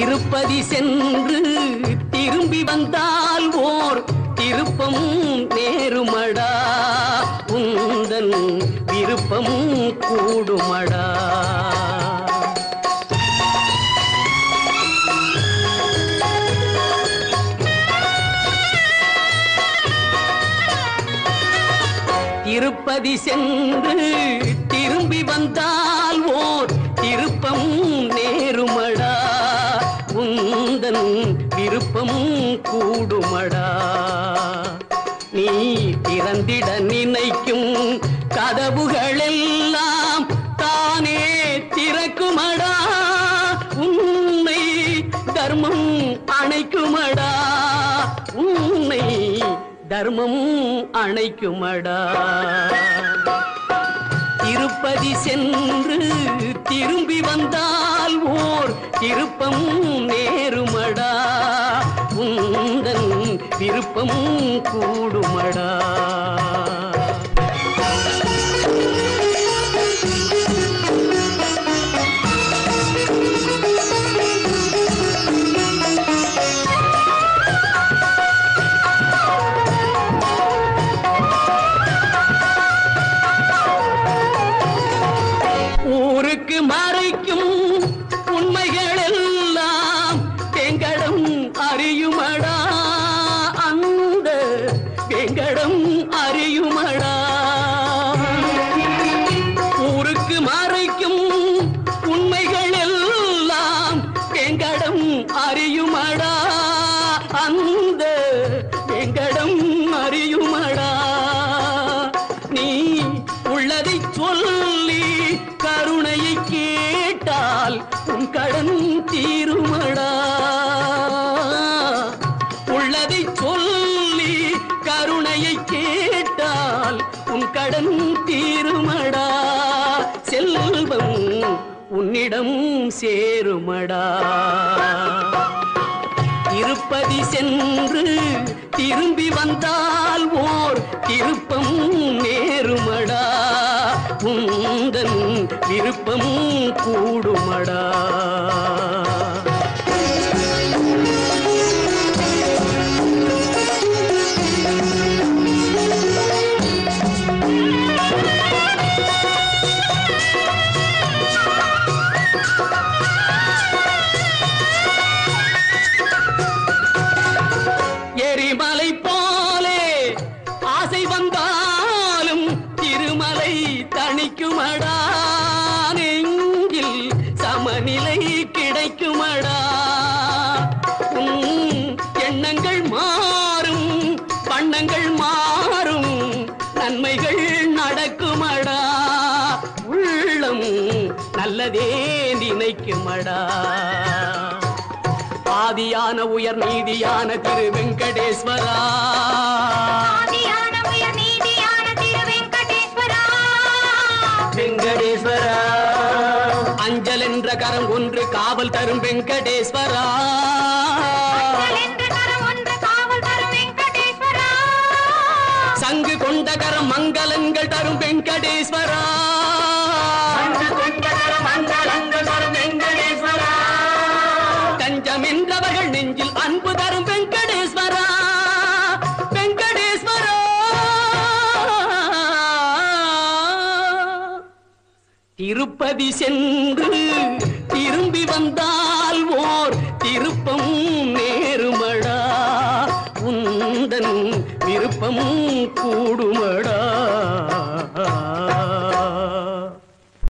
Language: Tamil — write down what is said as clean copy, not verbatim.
திருப்பதி சென்று திரும்பி வந்தால் ஓர் திருப்பம் நேருமடா உந்தன் விருப்பம் கூடுமடா. திருப்பதி சென்று திரும்பி வந்தால் ஓர் திருப்பம் நேருமடா உந்தன் விருப்பம் கூடுமடா. நீ திறந்திட நினைக்கும் கதவுகளெல்லாம் தானே திறக்குமடா உன்னை தர்மம் அணைக்குமடா உன்னை தர்மம் அணைக்குமடா. திருப்பதி சென்று திரும்பி வந்தால் ஓர் திருப்பம் நேருமடா உந்தன் விருப்பம் கூடுமடா. ஊருக்கு மறைக்கும் உண்மைகள் எல்லாம் வெங்கடம் அறியுமடா அந்த வெங்கடம் அறியுமடா. ஊருக்கு மறைக்கும் உண்மைகள் எல்லாம் வெங்கடம் அறியுமடா அந்த வெங்கடம் அறியுமடா. நீ உள்ளதை சொல்லி கருணையை கேட்டால் உன் கடன் தீருமடா. உள்ளதை சொல்லி கருணையை கேட்டால் உன் கடன் தீருமடா. செல்வம் உன்னிடம் சேருமடா. திருப்பதி சென்று திரும்பி வந்தால் ஓர் திருப்பம் நேருமடா உந்தன் விருப்பம் கூடுமடா. எரிமலை போலே ஆசை வந்தாலும் திருமலை தணிக்குமடா நெஞ்சில் சமநிலை கிடைக்குமடா. எண்ணங்கள் மாறும் வண்ணங்கள் மாறும் நன்மைகள் நடக்குமடா உள்ளம் நல்லதே நினைக்குமடா. ஆதியான உயர் நீதியான திரு வெங்கடேஸ்வரா வெங்கடேஸ்வரா அஞ்சல் என்ற கரம் ஒன்று காவல் தரும் வெங்கடேஸ்வரா சங்கு கொண்ட கரம் மங்களங்கள் தரும் வெங்கடேஸ்வரா தஞ்சம் என்றவர்கள் நெஞ்சில் அன்பு தரும் வெங்கடேஸ்வரா வெங்கடேஸ்வரா. திருப்பதி சென்று திரும்பி வந்தால் ஓர் திருப்பம் நேருமடா உந்தன் விருப்பம் கூடுமடா.